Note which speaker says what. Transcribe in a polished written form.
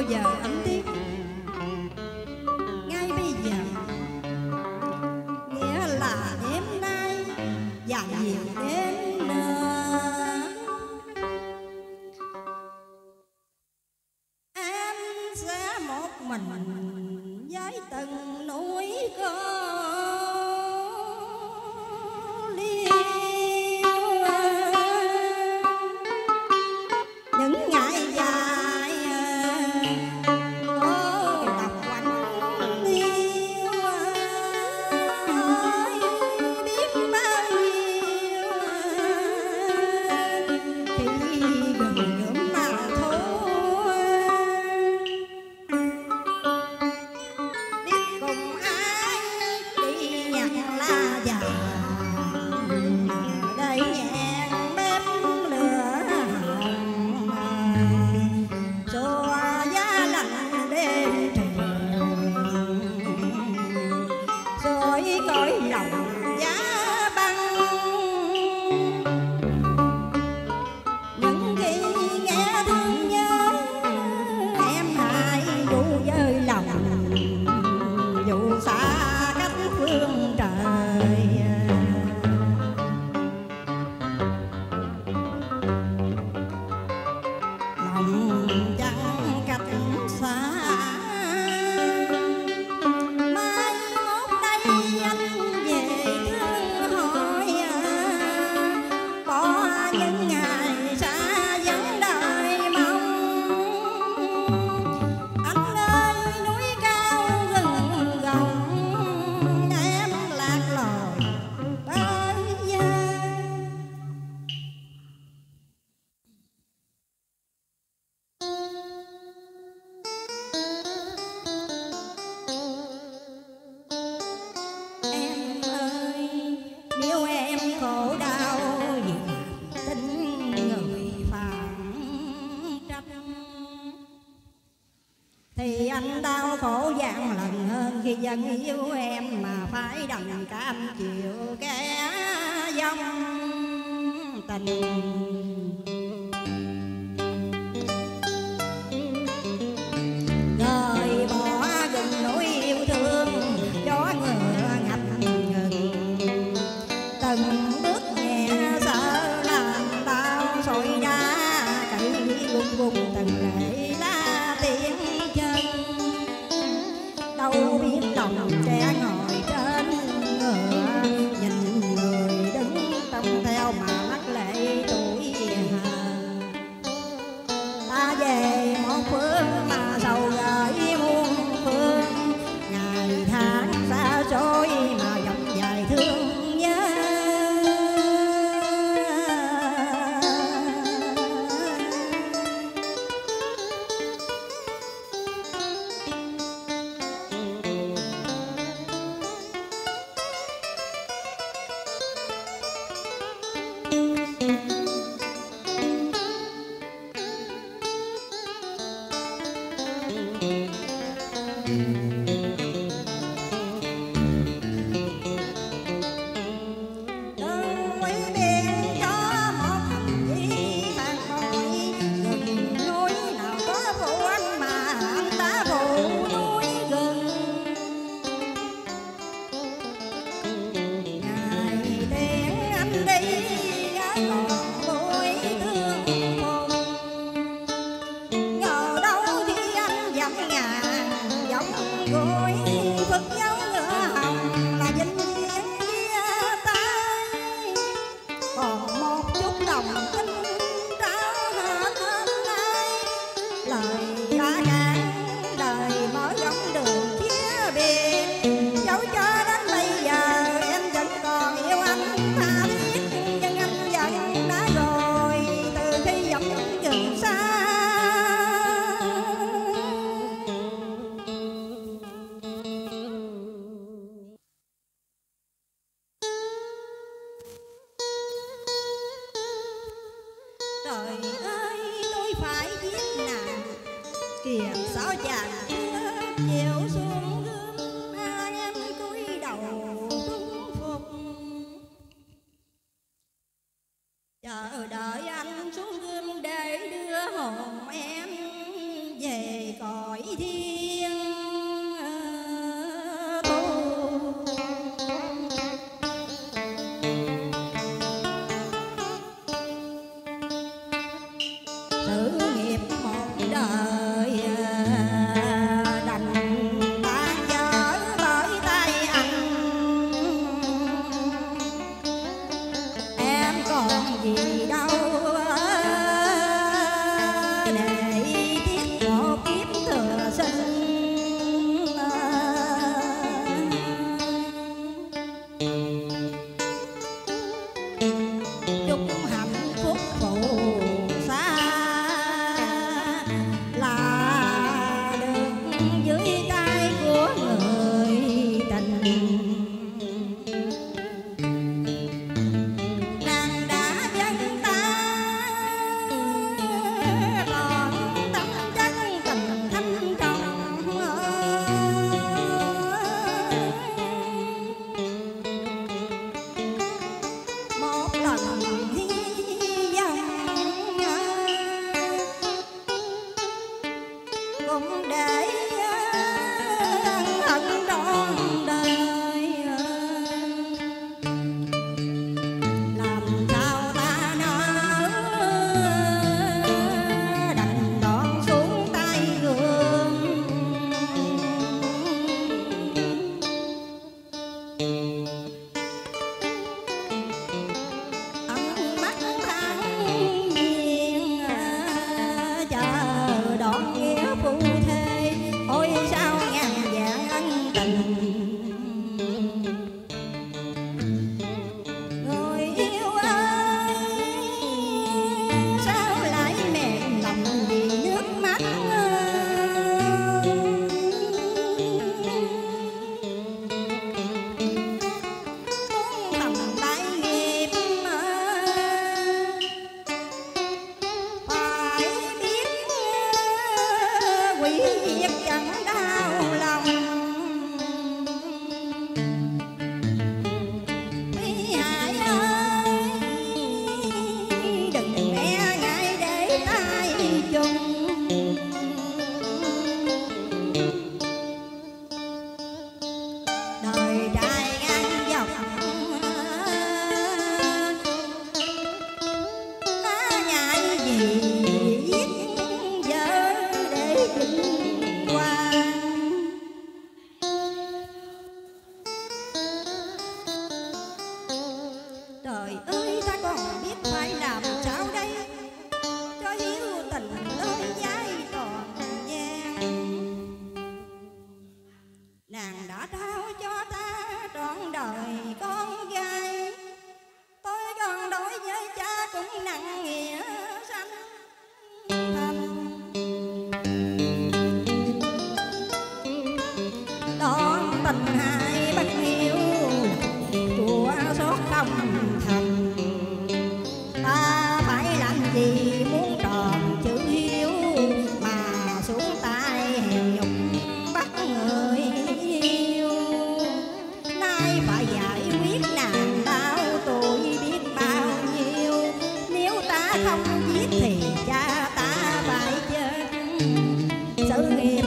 Speaker 1: giờ anh tiếp ngay bây giờ, nghĩa là đêm nay và nhiều đêm nữa em sẽ một mình với từng núi có thì anh đau khổ vạn lần hơn khi dân yêu em mà phải đành cam chịu kẻ dòng tình. Đời bỏ gần nỗi yêu thương, gió ngựa ngập ngừng, từng bước nhẹ sợ làm tao sỏi đá cậy gung gung từng lệ la tiếng chân. Đâu biết lòng trẻ ngồi trên ngựa, nhìn người đứng trong theo mà mắt lệ tuổi hờn. Ta về một phương mà sầu gửi muôn phương, ngày tháng xa xôi mà dòng dài thương nhớ. Trời ơi, tôi phải viết nàng kìa sao chàng chiều xuống gương, em cúi đầu tuân phục, chờ đợi anh xuống gương để đưa hồn em về cõi thiên tu. Sự nghiệp một đời đành tan vỡ bởi tay anh. Em còn gì đâu để tiếc một kiếp thừa sinh. Chúc hạnh phúc phụ xa là được dưới tay của người tình. Nàng đã dâng ta còn tâm chân tình thâm trọng. Một lần hy vọng cũng để hận trọn đời. Làm sao ta nỡ đành đón xuống tay gương. Ân mắt tháng nhiên chờ đón nghĩa phu thê. Ôi sao ngàn vạn ân tình. Người yêu ơi sao lại mềm lòng vì nước mắt. Muốn thầm tay nghiệp phải biết quỷ diệt chẳng đau lòng. Quý Hải ơi đừng e ngại để tay chung. Đời trai ngang dọc ta ngại gì giết vợ để vinh quang. Trời ơi ta còn biết phải làm sao đây cho hiếu tình nơi vai tròn vẹn. Nàng đã trao cho ta trọn đời con gái. Tôi còn đối với cha cũng nặng nghĩa sanh thành. Đón tình hai bất hiếu chùa xót không thành. Ta phải làm gì muốn tròn chữ hiếu mà xuống tay hèn nhục bắt người yêu. Nay phải giải quyết nàng đau tuổi biết bao nhiêu. Nếu ta không giết thì cha ta phải chết. Sự nghiệp